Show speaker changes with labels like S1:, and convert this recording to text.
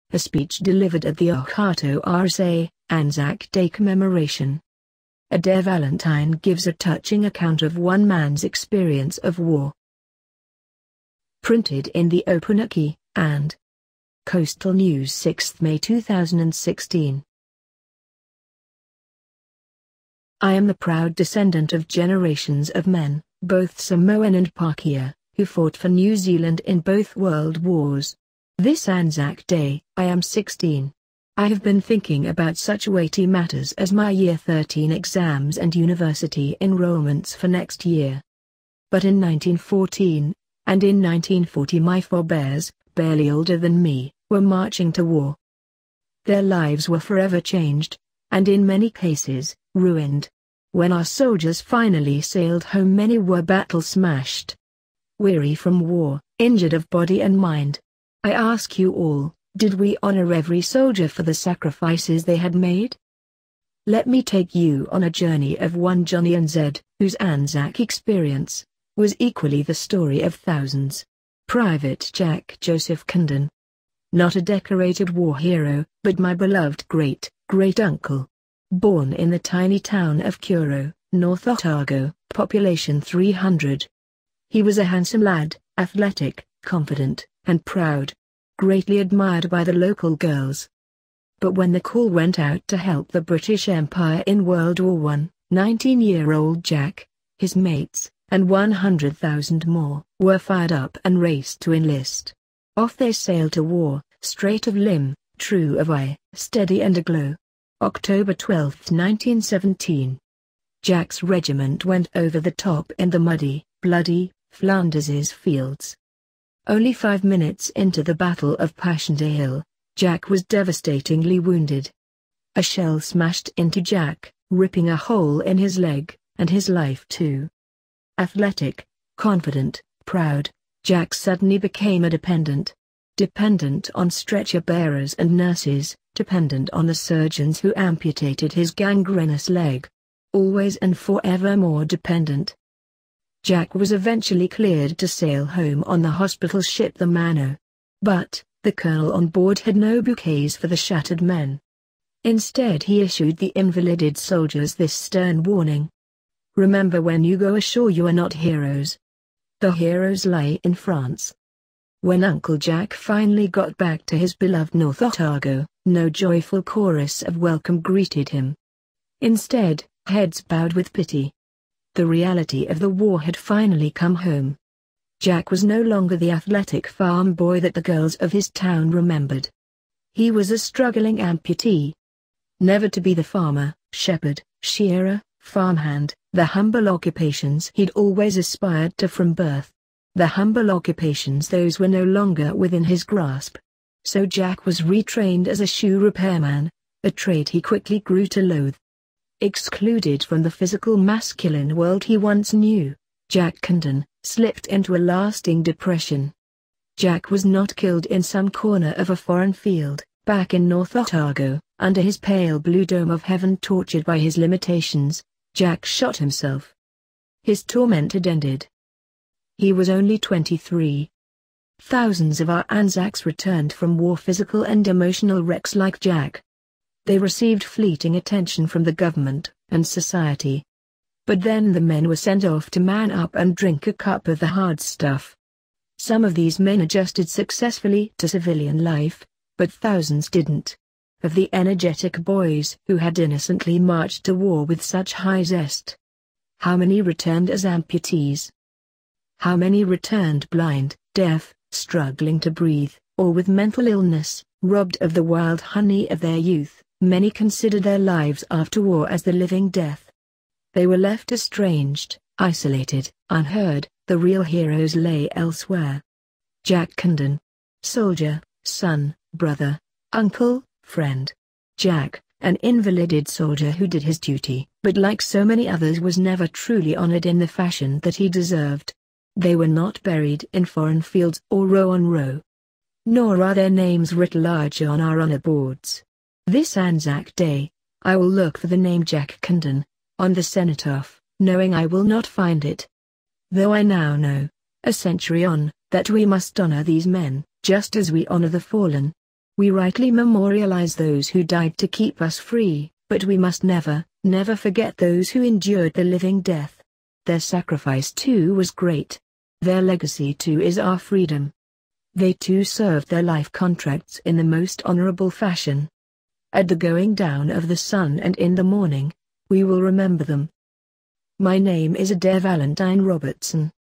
S1: a speech delivered at the Okato RSA, ANZAC Day commemoration. Adair Valentine gives a touching account of one man's experience of war. Printed in the Okato and Coastal News 6 May 2016. I am the proud descendant of generations of men, both Samoan and Pakeha, who fought for New Zealand in both world wars. This ANZAC Day, I am 16. I have been thinking about such weighty matters as my Year 13 exams and university enrollments for next year. But in 1914, and in 1940 my forebears, barely older than me, were marching to war. Their lives were forever changed, and in many cases, ruined. When our soldiers finally sailed home, many were battle-smashed. Weary from war, injured of body and mind. I ask you all, did we honor every soldier for the sacrifices they had made? Let me take you on a journey of one Johnny and Zed, whose ANZAC experience was equally the story of thousands. Private Jack Joseph Condon. Not a decorated war hero, but my beloved great-great-uncle. Born in the tiny town of Kuro, North Otago, population 300. He was a handsome lad, athletic, confident, and proud. Greatly admired by the local girls. But when the call went out to help the British Empire in World War I, 19-year-old Jack, his mates, and 100,000 more, were fired up and raced to enlist. Off they sailed to war, straight of limb, true of eye, steady and aglow. October 12, 1917. Jack's regiment went over the top in the muddy, bloody, Flanders's fields. Only 5 minutes into the Battle of Passchendaele, Jack was devastatingly wounded. A shell smashed into Jack, ripping a hole in his leg, and his life too. Athletic, confident, proud, Jack suddenly became a dependent. Dependent on stretcher-bearers and nurses, dependent on the surgeons who amputated his gangrenous leg. Always and forevermore dependent. Jack was eventually cleared to sail home on the hospital ship the Mano. But, the colonel on board had no bouquets for the shattered men. Instead he issued the invalided soldiers this stern warning. Remember, when you go ashore you are not heroes. The heroes lie in France. When Uncle Jack finally got back to his beloved North Otago, no joyful chorus of welcome greeted him. Instead, heads bowed with pity. The reality of the war had finally come home. Jack was no longer the athletic farm boy that the girls of his town remembered. He was a struggling amputee. Never to be the farmer, shepherd, shearer, farmhand, the humble occupations he'd always aspired to from birth. The humble occupations, those were no longer within his grasp. So Jack was retrained as a shoe repairman, a trade he quickly grew to loathe. Excluded from the physical masculine world he once knew, Jack Condon slipped into a lasting depression. Jack was not killed in some corner of a foreign field, back in North Otago, under his pale blue dome of heaven. Tortured by his limitations, Jack shot himself. His torment had ended. He was only 23. Thousands of our ANZACs returned from war physical and emotional wrecks like Jack. They received fleeting attention from the government and society. But then the men were sent off to man up and drink a cup of the hard stuff. Some of these men adjusted successfully to civilian life, but thousands didn't. Of the energetic boys who had innocently marched to war with such high zest, how many returned as amputees? How many returned blind, deaf, struggling to breathe, or with mental illness, robbed of the wild honey of their youth? Many considered their lives after war as the living death. They were left estranged, isolated, unheard. The real heroes lay elsewhere. Jack Condon. Soldier, son, brother, uncle, friend. Jack, an invalided soldier who did his duty, but like so many others was never truly honored in the fashion that he deserved. They were not buried in foreign fields or row on row. Nor are their names writ large on our honor boards. This ANZAC Day, I will look for the name Jack Condon on the cenotaph, knowing I will not find it. Though I now know, a century on, that we must honor these men, just as we honor the fallen. We rightly memorialize those who died to keep us free, but we must never, never forget those who endured the living death. Their sacrifice too was great. Their legacy too is our freedom. They too served their life contracts in the most honorable fashion. At the going down of the sun and in the morning, we will remember them. My name is Adair Valentine-Robertson.